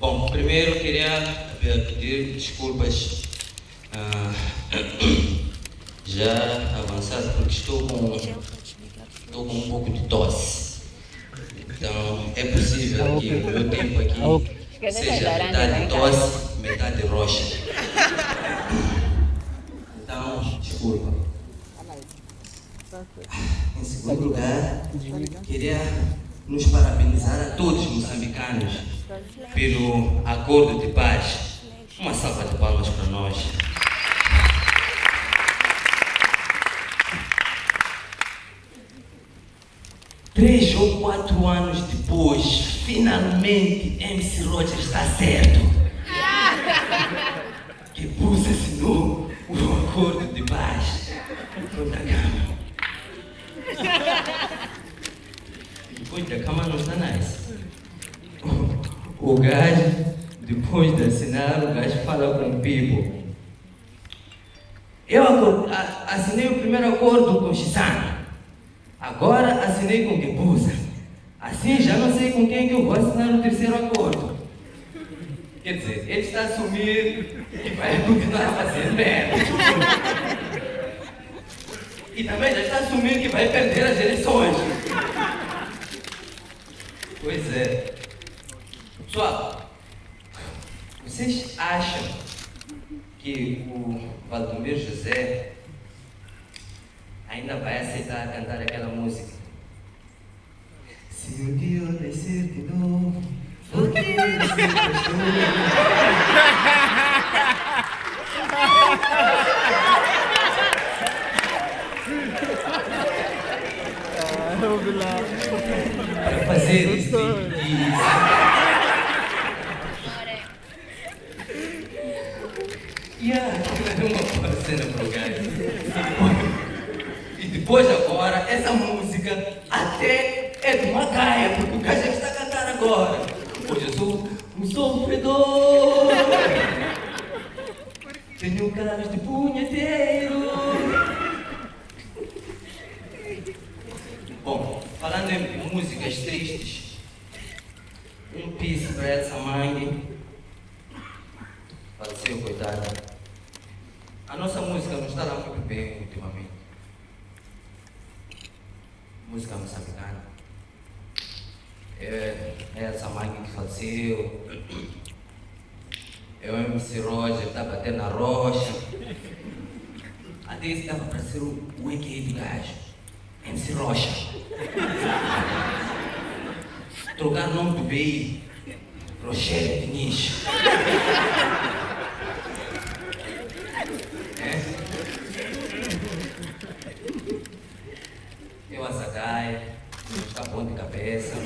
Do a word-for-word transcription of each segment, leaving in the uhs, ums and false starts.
Bom, primeiro queria pedir desculpas ah, já avançado porque estou com, estou com um pouco de tosse. Então é possível que o meu tempo aqui seja metade tosse, metade roxa. Então, desculpa. Em segundo lugar, queria nos parabenizar a todos os moçambicanos pelo acordo de paz. Uma salva de palmas para nós. Três ou quatro anos depois, finalmente M C Roger está certo. Que Busa assinou o acordo de paz com a Cama. Depois da Cama não está nice. O gajo, depois de assinar, o gajo fala com o Pipo. Eu assinei o primeiro acordo com o Chisana. Agora assinei com o Gebusa. Assim já não sei com quem que eu vou assinar o terceiro acordo. Quer dizer, ele está a assumir que vai continuar a fazer merda. E também já está a assumir que vai perder as eleições. Pois é. Pessoal, vocês acham que o Valdomiro José ainda vai aceitar cantar aquela música? Se um dia eu descer de novo, vou ter para fazer esse tipo de... Yeah, uma cena pro gajo. E depois agora, essa música até é de uma gaia, porque o gajo é que está a cantar agora. Hoje eu sou um sofredor, tenho caras de punheteiro. Bom, falando em músicas tristes, um piece para essa mãe, faleceu, coitada. A nossa música não está lá muito bem ultimamente. Música moçambicana. É, é essa mãe que faleceu. É o M C Roger, está batendo na rocha. Até esse dava para ser o wiki do gajo. M C Rocha. Trocar o nome do B I. Rochelle Diniz. É? Eu Azagai, está bom de cabeça.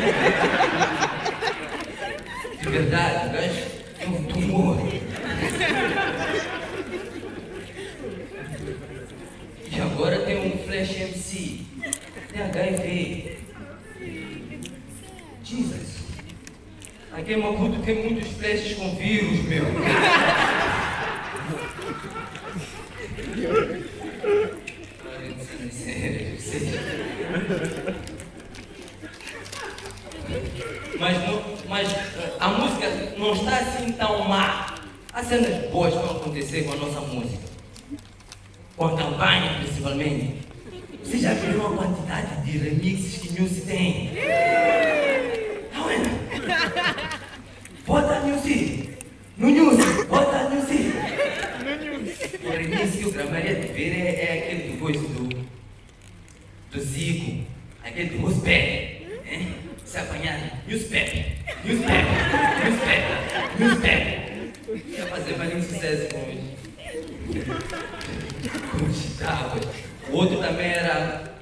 De verdade, o gajo é um tumor. E agora tem um Flash M C. Tem H I V. Jesus. Aqui em Maputo tem muitos flashes com vírus, meu. Mas, mas a música não está assim tão má. As cenas boas vão acontecer com a nossa música. Com a campanha, principalmente. Você já viu a quantidade de remixes que o Nilce tem? Não é? Bota Nilce! No Nilce! Bota Nilce! O remix que eu gravaria de ver é, é aquele depois do, do Zico, aquele do Rospé. Né? Se apanhar, Newspaper, Newspaper, Newspaper, Newspaper. Ia fazer mais um sucesso com ele. Com os tábuas. O outro também era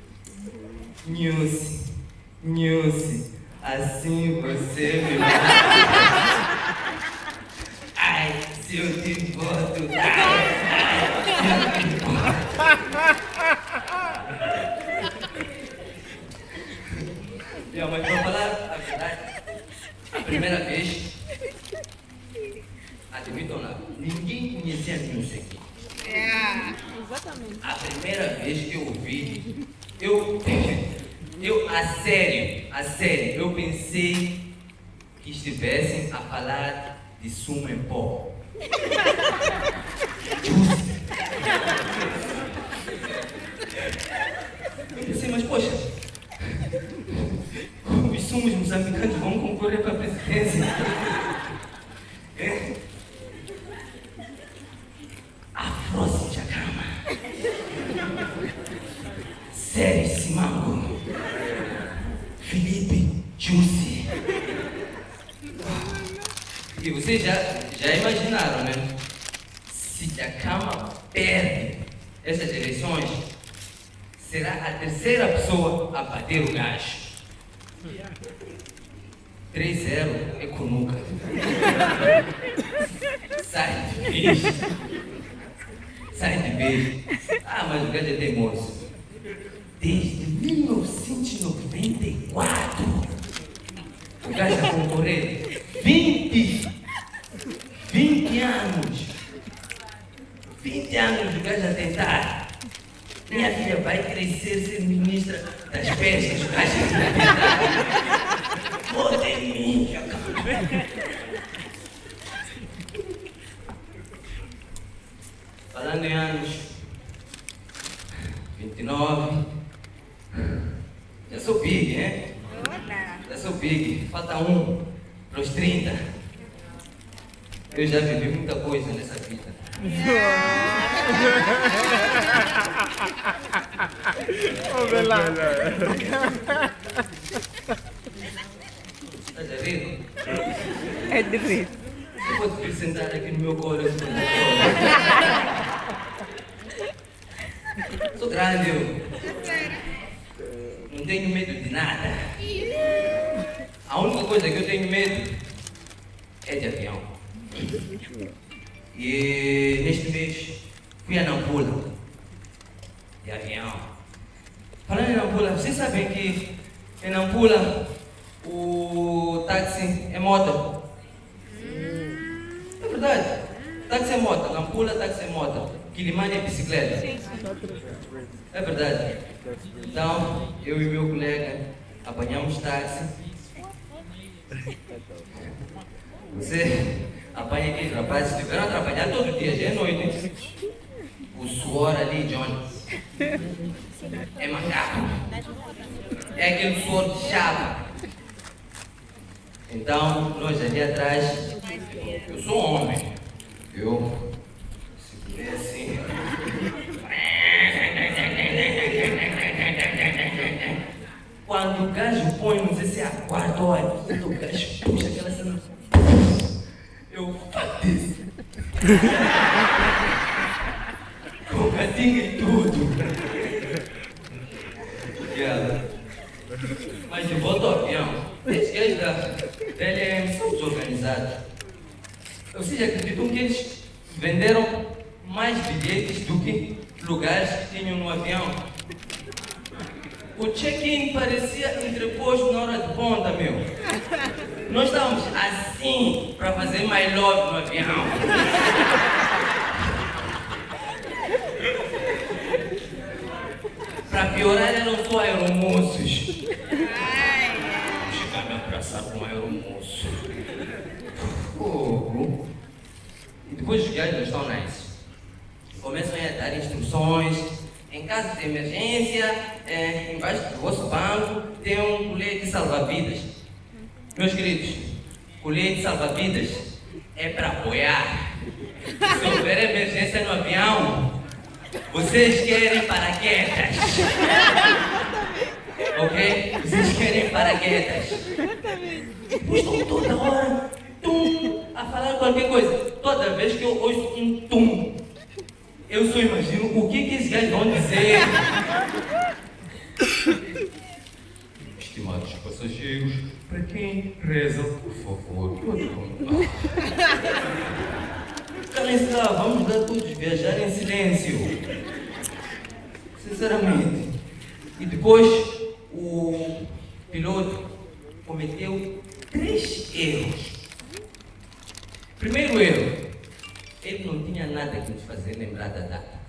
Nilce, Nilce, assim você me mata. Ai, se eu te boto, ai, ai, se eu te boto. Não, mas vou falar a verdade. A primeira vez, admito ou não, ninguém conhecia a Nilce aqui. É, exatamente. A primeira vez que eu ouvi, eu, eu, a sério, a sério, eu pensei que estivessem a falar de sumo em pó. Juicy. Eu pensei, mas poxa, os sumos moçambicanos vão concorrer para a presidência. É. Afrosi Jacama. Sério Simango. Felipe Juicy. E vocês já, já imaginaram, né? Se Jacama perde essas eleições, será a terceira pessoa a bater o gajo. três a zero é com nunca. Sai de vez. Sai de vez. Ah, mas o gajo é teimoso. Desde mil novecentos e noventa e quatro, o gajo a concorrer vinte, vinte anos. vinte anos o gajo a tentar. Minha filha vai crescer ser ministra das pescas, o gajo a tentar. Vote em mim, falando em anos, vinte e nove, já sou big, né? Já sou big, falta um para os trinta. Eu já vivi muita coisa nessa vida. Estás a rir? É de rir. Eu vou te sentar aqui no meu colo. Sou grande, eu. Não tenho medo de nada. A única coisa que eu tenho medo é de avião. E neste mês fui a Nampula de avião. Falando em Nampula, vocês sabem que em Nampula o táxi é moto? É verdade. Táxi é moto. Nampula, táxi é moto. Quilimane é bicicleta. É verdade. Então, eu e meu colega apanhamos táxi. Você apanha aqui, rapazes, tiveram a trabalhar todo dia, já é noite. O suor ali, Johnny, é macaco. É aquele suor de chapa. Então, nós ali atrás, eu sou homem. Eu segurei assim. Quando o gajo põe, não sei se é a quarta ou a quinta, o gajo puxa aquela cena. Eu faço com catinga e tudo. Yeah. Mas de volta ao avião, esses gajos da, da L M são desorganizados. Vocês acreditam que eles venderam mais bilhetes do que lugares que tinham no avião? O check-in parecia entreposto na hora de ponta, meu. Nós estávamos assim para fazer my love no avião. Para piorar, eram só aeromoços. Chegar a me abraçar com um aeromoço. Oh. E depois os gajos estão nice. Começam a dar instruções. Em caso de emergência, é, embaixo do vosso banco tem um colete salva-vidas. Meus queridos, colete salva-vidas é para apoiar. Se houver emergência no avião, vocês querem paraquedas. Ok? Vocês querem paraquedas. Depois estão toda hora tum, a falar qualquer coisa. Toda vez que eu ouço um tum, eu só imagino o que, que esses gajos vão dizer. Estimados passageiros, para quem reza, por favor, calem-se lá, vamos lá todos viajar em silêncio. Sinceramente. E depois o piloto cometeu três erros. Primeiro erro. Ele não tinha nada que nos fazer lembrar da data.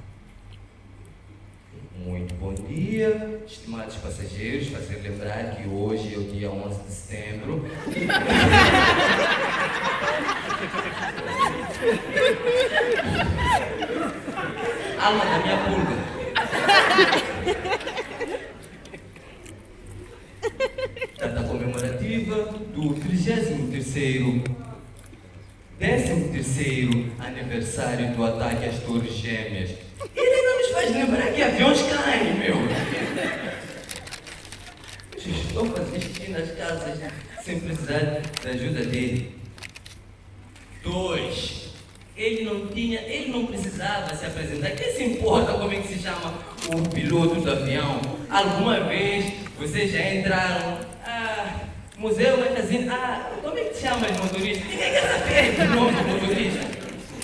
Muito bom dia, estimados passageiros, fazer lembrar que hoje é o dia onze de setembro. alma da minha pulga. Data comemorativa do trigésimo terceiro, décimo terceiro aniversário do ataque às Torres Gêmeas. Ele não nos faz lembrar que aviões caem, meu. Estou fazendo xixi nas casas sem precisar da ajuda dele. Dois. Ele não tinha, ele não precisava se apresentar. Quem se importa como é que se chama o piloto do avião? Alguma vez vocês já entraram? Ah, museu, magazine. Ah, como é que se chama os motoristas? Ninguém quer saber o nome do motorista.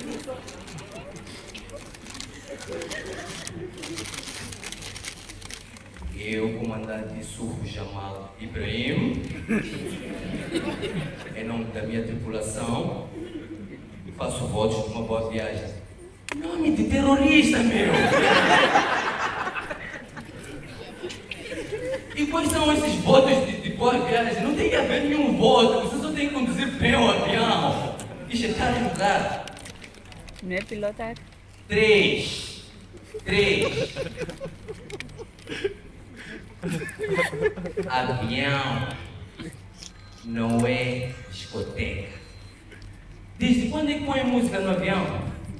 Eu, comandante Surro Jamal Ibrahim, em nome da minha tripulação, faço votos de uma boa viagem. Nome de terrorista, meu! E quais são esses votos de, de boa viagem? Não tem que haver nenhum voto, você só tem que conduzir bem o avião e chegar no lugar. Não é pilotar? Três. Três. Avião não é discoteca. Desde quando é que põe música no avião?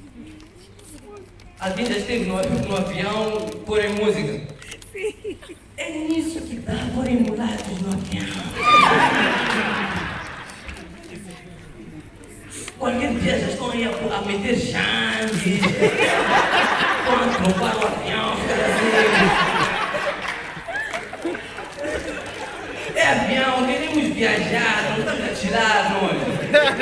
Alguém já esteve no, no avião por música? Sim. É nisso que dá por emulados no avião. Qualquer dia já estão aí a, a meter chantes. Quando não para o avião, fica assim. É avião, queremos viajar, não estamos a tirar, não.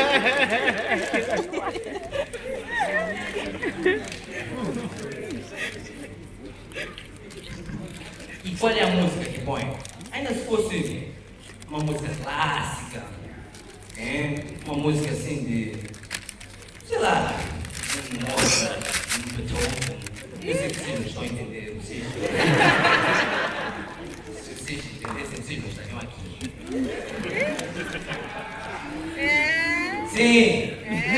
E qual é a música que põe? Ainda se fosse uma música clássica, é? Uma música assim de, sei lá, um Mozart, um Beethoven, eu sei que vocês não estão a entender, vocês, se vocês entendessem, vocês não estariam aqui. Sim!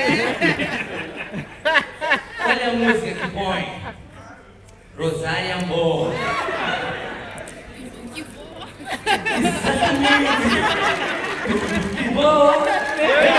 Qual é a música que põe? Rosária Amor. Que boa! Exatamente! Que boa!